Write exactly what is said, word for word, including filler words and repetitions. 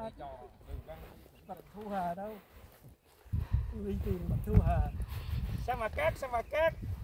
Bạch Thu Hà đâu, đi tìm Bạch Thu Hà. Sa mạc cát, sa mạc cát.